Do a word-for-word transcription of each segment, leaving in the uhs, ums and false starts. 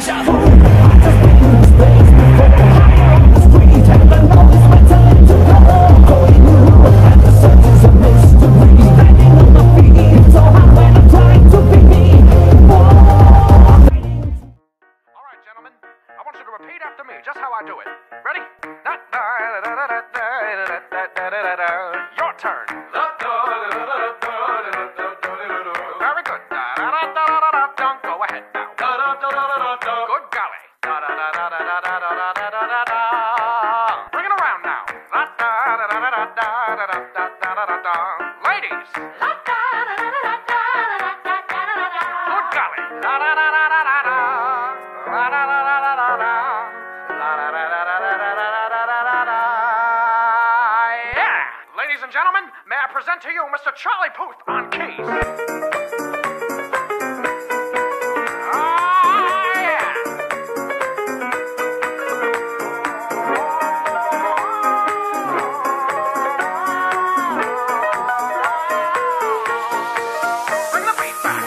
Your turn. Very good. Go ahead now. Good golly. Bring it around now. Ladies. Good golly. Ladies and gentlemen, may I present to you Mister Charlie Puth on keys. Ah, yeah. Bring the beat back.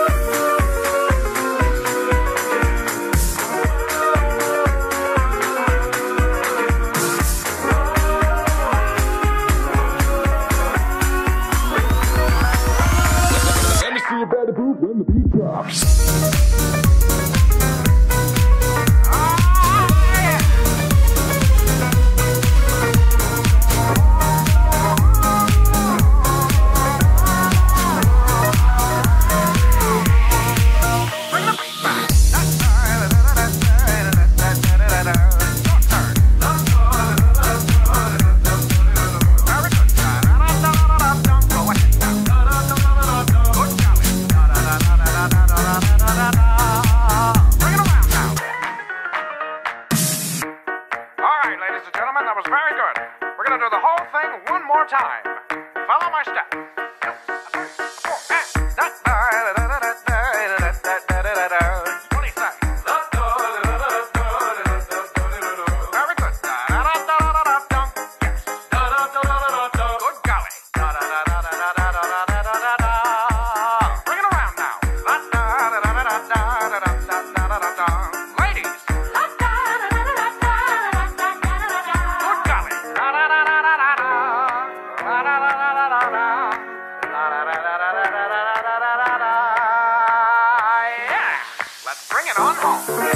You better poop when the beat drops. Time. Follow my steps. What do you say? Very good. Good golly. Bring it around now. Ladies. Good golly. Let's bring it on home.